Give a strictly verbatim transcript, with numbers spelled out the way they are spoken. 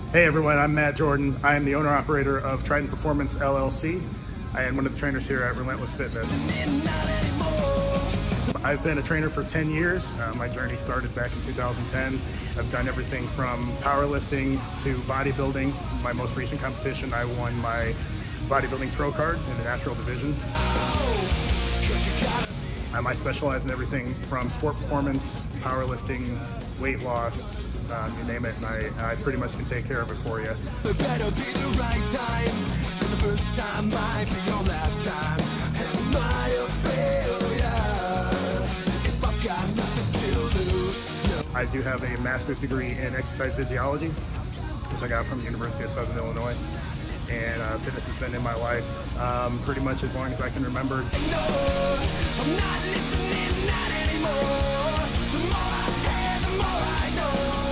Hey everyone, I'm Matt Jordan. I am the owner-operator of Trident Performance L L C. I am one of the trainers here at Relentless Fitness. I've been a trainer for ten years. Uh, my journey started back in two thousand ten. I've done everything from powerlifting to bodybuilding. My most recent competition, I won my bodybuilding pro card in the natural division. Um, I specialize in everything from sport performance, powerlifting, weight loss, um, you name it, and I, I pretty much can take care of it for you. It better be the right time, 'cause the first time might be your last time. Am I a failure if I've got nothing to lose? No. I do have a master's degree in exercise physiology, which I got from the University of Southern Illinois. And uh, fitness has been in my life um, pretty much as long as I can remember. No, I'm not listening, not anymore. The more I hear, the more I know.